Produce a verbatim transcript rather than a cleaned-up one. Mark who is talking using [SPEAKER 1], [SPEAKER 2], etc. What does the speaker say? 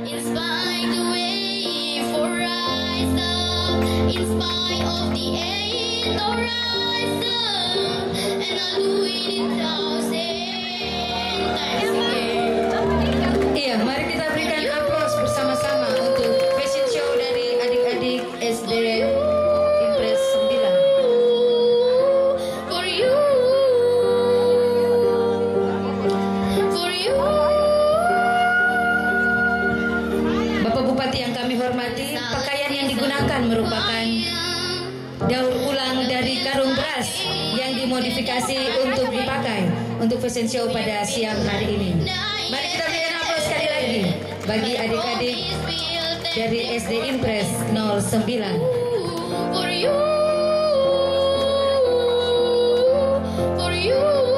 [SPEAKER 1] In spite the way for rise up, in spite of the end, or rise up, and I'll do it a thousand times again.
[SPEAKER 2] Iya, mari kita berikan aplaus bersama-sama untuk fashion show dari adik-adik S D Impres sembilan.
[SPEAKER 1] For you, for you.
[SPEAKER 2] Bapak Bupati yang kami hormati, pakaian yang digunakan merupakan daur ulang dari karung beras yang dimodifikasi untuk dipakai untuk fashion show pada siang hari ini. Mari kita berikan aplaus sekali lagi bagi adik-adik dari S D Impres nol sembilan.
[SPEAKER 1] For you, for you.